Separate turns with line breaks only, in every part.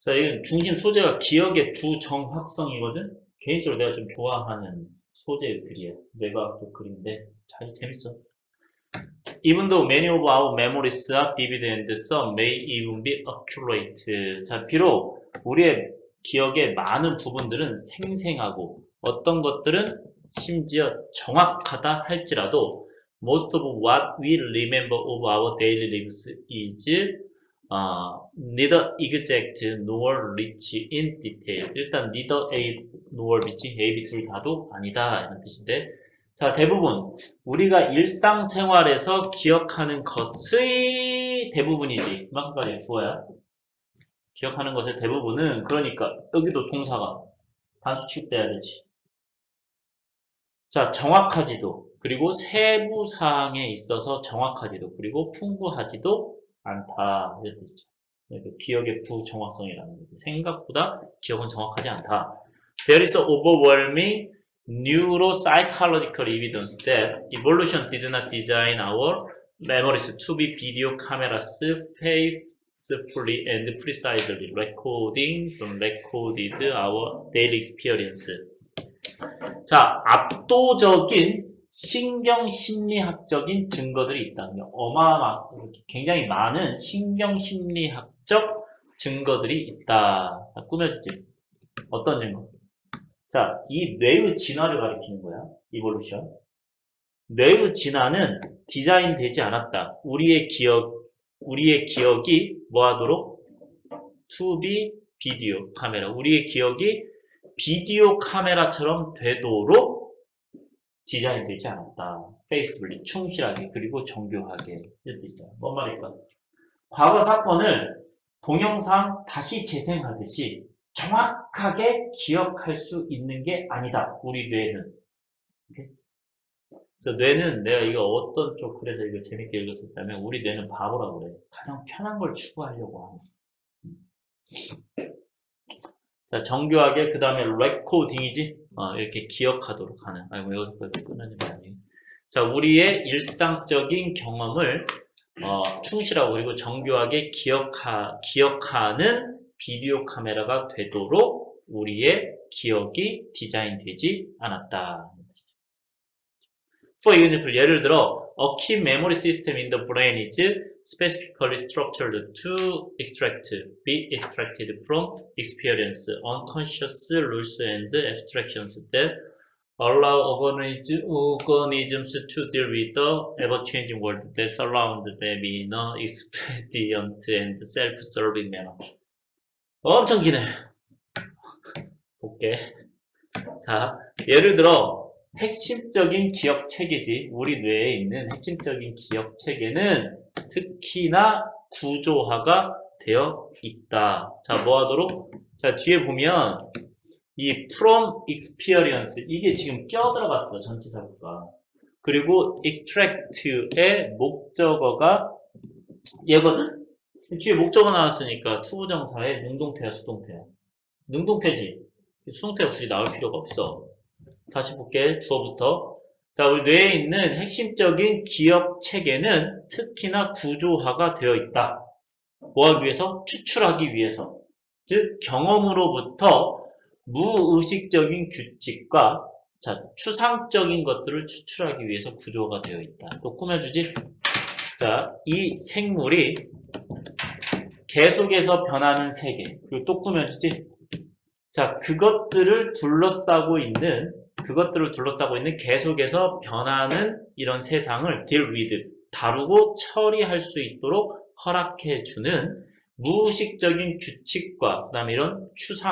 자, 이건 중심 소재가 기억의 부정확성이거든? 개인적으로 내가 좀 좋아하는 소재들이야. 뇌과학적 그림인데, 잘 재밌어. Even though many of our memories are vivid and some may even be accurate. 자, 비록 우리의 기억의 많은 부분들은 생생하고 어떤 것들은 심지어 정확하다 할지라도 most of what we remember of our daily lives is neither exact nor rich in detail. 일단 neither A nor rich, A, B 둘 다도 아니다 이런 뜻인데, 자, 대부분 우리가 일상생활에서 기억하는 것의 대부분이지. 그만큼까지 주어야. 기억하는 것의 대부분은, 그러니까 여기도 동사가 단수 취급돼야 되지. 자, 정확하지도, 그리고 세부 사항에 있어서 정확하지도, 그리고 풍부하지도 않다 이런 뜻이죠. 기억의 부정확성이라는 거죠. 생각보다 기억은 정확하지 않다. There is overwhelming neuropsychological evidence that evolution did not design our memories to be video cameras faithfully and precisely recorded our daily experience. 자, 압도적인 신경심리학적인 증거들이 있다. 굉장히 많은 신경심리학적 증거들이 있다. 자, 꾸며주지. 어떤 증거? 자, 이 뇌의 진화를 가리키는 거야. 이볼루션. 뇌의 진화는 디자인되지 않았다. 우리의 기억이 뭐 하도록? To be 비디오 카메라. 우리의 기억이 비디오 카메라처럼 되도록 디자인되지 않았다. faithfully, 충실하게, 그리고 정교하게. 이런 뜻이잖아. 뭔 말일까? 과거 사건을 동영상 다시 재생하듯이 정확하게 기억할 수 있는 게 아니다. 우리 뇌는. 오케이? 그래서 뇌는 내가 이거 어떤 쪽 그래서 이거 재밌게 읽었었다면 우리 뇌는 바보라고 그래. 가장 편한 걸 추구하려고 하는. 자, 정교하게 그 다음에 레코딩이지. 이렇게 기억하도록 하는. 아이고 여기서까지 끊어지면 아니에요. 자, 우리의 일상적인 경험을 충실하고 그리고 정교하게 기억하는 비디오 카메라가 되도록 우리의 기억이 디자인되지 않았다. For example, 예를 들어 a key memory system in the brain is specifically structured to be extracted from experience, unconscious rules and abstractions that allow organisms to deal with the ever-changing world that surrounds them in an expedient and self-serving manner. 엄청 기네. 볼게. 자, 예를 들어 핵심적인 기억 체계지. 우리 뇌에 있는 핵심적인 기억 체계는 특히나 구조화가 되어 있다. 자, 뭐 하도록? 자, 뒤에 보면 이 from experience 이게 지금 껴 들어갔어. 전치사가. 그리고 extract의 목적어가 얘거든? 뒤에 목적어 나왔으니까 투부정사의 능동태야 수동태야? 능동태지. 수동태가 굳이 나올 필요가 없어. 다시 볼게. 주어부터. 자, 우리 뇌에 있는 핵심적인 기억 체계는 특히나 구조화가 되어 있다. 뭐 하기 위해서? 추출하기 위해서. 즉 경험으로부터 무의식적인 규칙과 자, 추상적인 것들을 추출하기 위해서 구조화가 되어 있다. 또 꾸며주지. 자, 이 생물이 계속해서 변하는 세계. 그리고 또 꾸며주지. 자, 그것들을 둘러싸고 있는 계속해서 변하는 이런 세상을 deal with, 다루고 처리할 수 있도록 허락해주는 무의식적인 규칙과 그 다음에 이런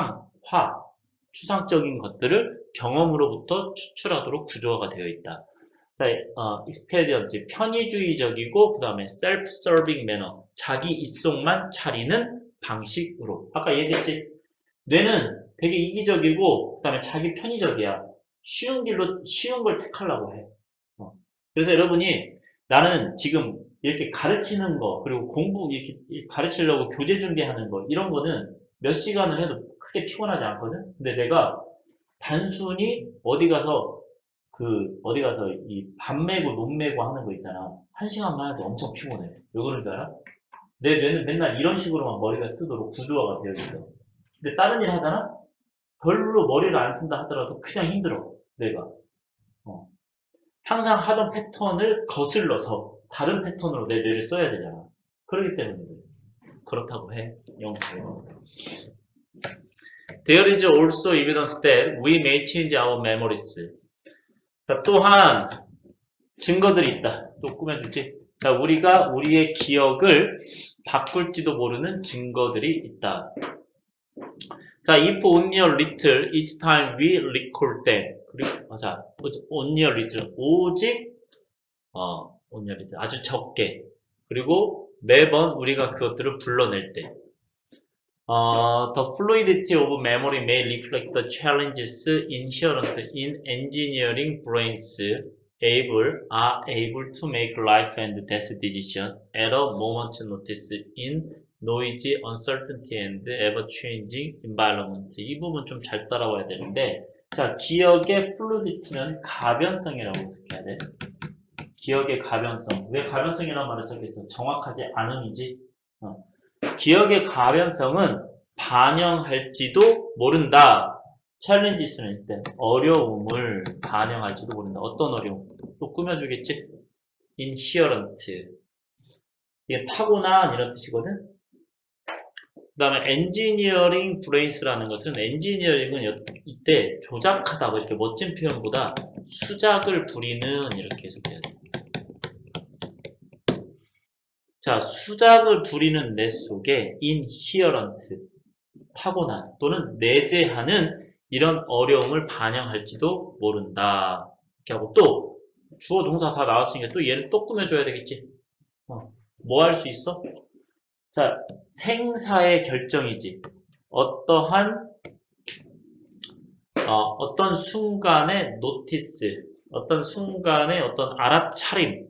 추상적인 것들을 경험으로부터 추출하도록 구조화가 되어 있다. 자, expedient, 편의주의적이고 그 다음에 self-serving manner, 자기 입속만 차리는 방식으로. 아까 얘기했지? 뇌는 되게 이기적이고 그 다음에 자기 편의적이야. 쉬운 걸 택하려고 해. 그래서 여러분이 나는 지금 이렇게 가르치는 거 그리고 공부 이렇게 가르치려고 교재 준비하는 거 이런 거는 몇 시간을 해도 크게 피곤하지 않거든. 근데 내가 단순히 어디 가서 이 밥 메고 논 메고 하는 거 있잖아. 1시간만 해도 엄청 피곤해. 왜 그런 줄 알아? 내 뇌는 맨날 이런 식으로만 머리가 쓰도록 구조화가 되어 있어. 근데 다른 일 하잖아? 별로 머리를 안 쓴다 하더라도 그냥 힘들어, 뇌가. 항상 하던 패턴을 거슬러서 다른 패턴으로 내 뇌를 써야 되잖아. 그렇기 때문에 그렇다고 해. 영어로. There is also evidence that we may change our memories. 자, 또한 증거들이 있다. 또 꾸며주지. 자, 우리가 우리의 기억을 바꿀지도 모르는 증거들이 있다. 자, if only a little each time we recall them. 그리고 자, only a little 오직 only a little 아주 적게. 그리고 매번 우리가 그것들을 불러낼 때. The fluidity of memory may reflect the challenges inherent in engineering brains are able to make life and death decisions at a moment's notice in noisy, uncertainty and ever-changing environment. 이 부분 좀 잘 따라와야 되는데, 자, 기억의 fluidity는 가변성이라고 해석해야 돼. 기억의 가변성. 왜 가변성이라는 말을 썼겠어? 정확하지 않음이지. 기억의 가변성은 반영할지도 모른다. 챌린지스는 일단 어려움을 반영할지도 모른다. 어떤 어려움? 또 꾸며주겠지? inherent. 이게 타고난 이런 뜻이거든? 그 다음에 engineering brains라는 것은 engineering은 이때 조작하다 이렇게 멋진 표현보다 수작을 부리는 이렇게 해석해야 돼. 자, 수작을 부리는 뇌 속에 inherent, 타고난 또는 내재하는 이런 어려움을 반영할지도 모른다. 이렇게 하고 또 주어 동사 다 나왔으니까 또 얘를 또 꾸며줘야 되겠지. 뭐 할 수 있어? 자, 생사의 결정이지. 어떠한 어떤 순간의 노티스, 어떤 순간의 어떤 알아차림에서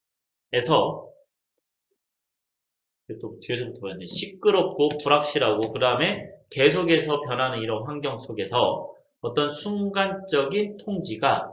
또 뒤에서부터 봐야 돼. 시끄럽고 불확실하고 그 다음에 계속해서 변하는 이런 환경 속에서 어떤 순간적인 통지가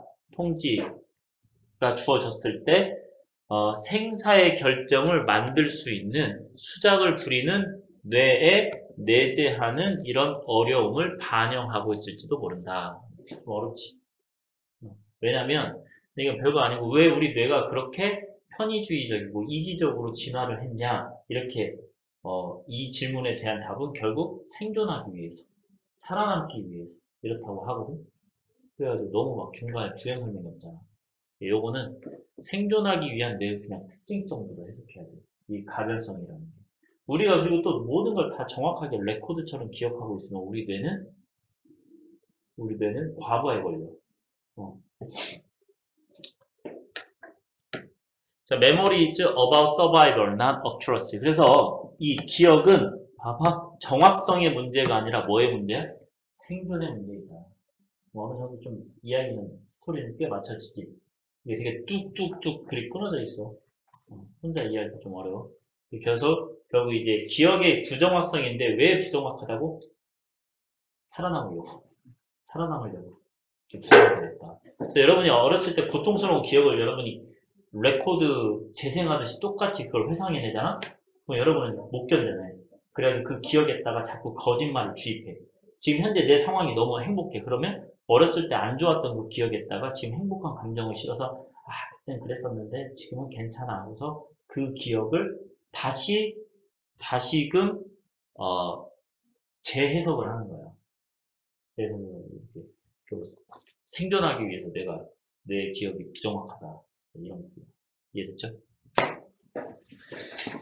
주어졌을 때 생사의 결정을 만들 수 있는 수작을 부리는 뇌에 내재하는 이런 어려움을 반영하고 있을지도 모른다. 좀 어렵지. 왜냐면 이건 별거 아니고 왜 우리 뇌가 그렇게 편의주의적이고 이기적으로 진화를 했냐 이렇게 이 질문에 대한 답은 결국 생존하기 위해서 살아남기 위해서 이렇다고 하거든. 그래가지고 너무 막 중간에 주행 설명이 없잖아. 요거는 생존하기 위한 뇌의 그냥 특징 정도로 해석해야 돼. 이 가변성이라는 게. 우리가 그리고 또 모든 걸 다 정확하게 레코드처럼 기억하고 있으면 우리 뇌는 과부하에 걸려. 자, memory is about survival, not accuracy. 그래서 이 기억은 봐봐, 정확성의 문제가 아니라 뭐의 문제야? 생존의 문제이다. 어느 정도 좀 이야기는 스토리는 꽤 맞춰지지. 이게 되게 뚝뚝뚝 글이 끊어져 있어. 혼자 이해하기가 좀 어려워. 그래서 결국 이제 기억의 부정확성인데 왜 부정확하다고? 살아남으려고. 부정확하게 됐다. 그래서 여러분이 어렸을 때 고통스러운 기억을 여러분이 레코드 재생하듯이 똑같이 그걸 회상해내잖아? 그럼 여러분은 못 견뎌내. 그래가지고 그 기억에다가 자꾸 거짓말을 주입해. 지금 현재 내 상황이 너무 행복해. 그러면 어렸을 때 안 좋았던 그 기억에다가 지금 행복한 감정을 실어서 그땐 그랬었는데 지금은 괜찮아. 그래서 그 기억을 다시금 재해석을 하는 거야. 그래서 이렇게 생존하기 위해서 내 기억이 부정확하다. 이런 거 이해됐죠?